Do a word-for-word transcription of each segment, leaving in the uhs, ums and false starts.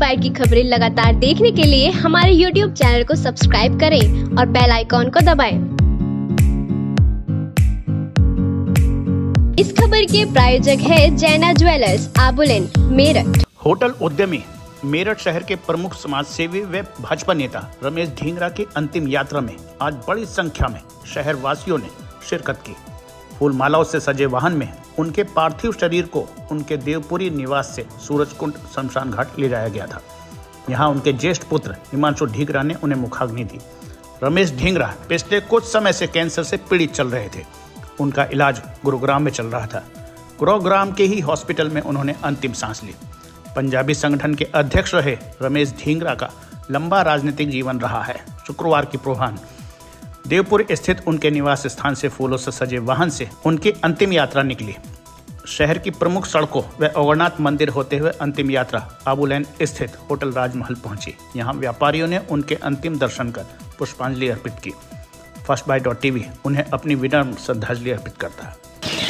Bite की खबरें लगातार देखने के लिए हमारे यूट्यूब चैनल को सब्सक्राइब करें और बेल आइकॉन को दबाएं। इस खबर के प्रायोजक है जैना ज्वेलर्स, आबुलेन, मेरठ। होटल उद्यमी मेरठ शहर के प्रमुख समाज सेवी व भाजपा नेता रमेश ढींगरा की अंतिम यात्रा में आज बड़ी संख्या में शहर वासियों ने शिरकत की। फूल मालाओं से सजे वाहन में उनके पार्थिव शरीर को उनके देवपुरी निवास से सूरजकुंड शमशान घाट ले जाया गया था। यहाँ उनके ज्येष्ठ पुत्र हिमांशु ढींगरा ने उन्हें मुखाग्नि दी। रमेश ढींगरा पिछले कुछ समय से कैंसर से पीड़ित चल रहे थे। उनका इलाज गुरुग्राम में चल रहा था। गुरुग्राम के ही हॉस्पिटल में उन्होंने अंतिम सांस ली। पंजाबी संगठन के अध्यक्ष रहे रमेश ढींगरा का लंबा राजनीतिक जीवन रहा है। शुक्रवार की पूर्वाह्न देवपुर स्थित उनके निवास स्थान से फूलों से सजे वाहन से उनकी अंतिम यात्रा निकली। शहर की प्रमुख सड़कों व अवरनाथ मंदिर होते हुए अंतिम यात्रा आबुलेन स्थित होटल राजमहल पहुंची। यहां व्यापारियों ने उनके अंतिम दर्शन कर पुष्पांजलि अर्पित की। फर्स्ट बाइट डॉट टीवी उन्हें अपनी विनम्र श्रद्धांजलि अर्पित करता है।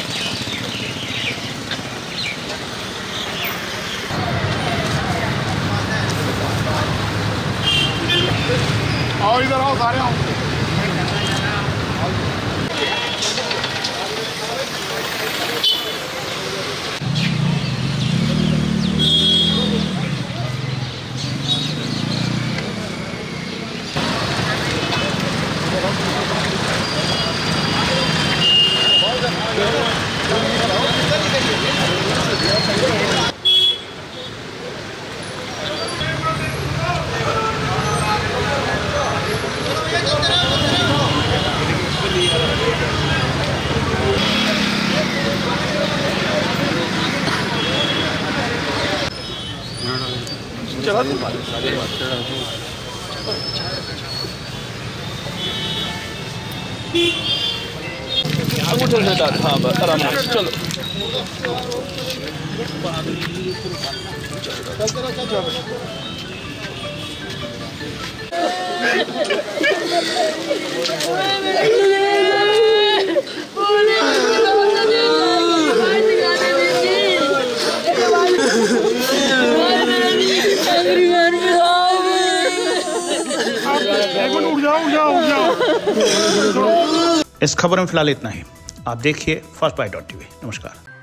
आओ इधर आओ, सारे आओ। चला हाँ बस आराम से चलो। उठ जाओ, उठ जाओ, उठ जाओ। इस खबर में फिलहाल इतना ही। आप देखिए फर्स्ट बाइट डॉट टीवी। नमस्कार।